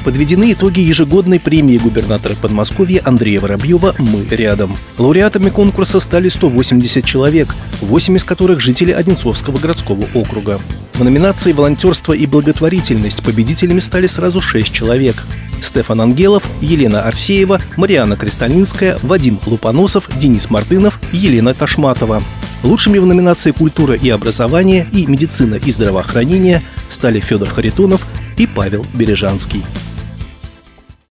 Подведены итоги ежегодной премии губернатора Подмосковья Андрея Воробьева «Мы рядом». Лауреатами конкурса стали 180 человек, 8 из которых жители Одинцовского городского округа. В номинации «Волонтерство и благотворительность» победителями стали сразу 6 человек. Стефан Ангелов, Елена Арсеева, Марианна Кристалинская, Вадим Лупоносов, Денис Мартынов, Елена Ташматова. Лучшими в номинации «Культура и образование» и «Медицина и здравоохранение» стали Федор Харитонов и Павел Бережанский.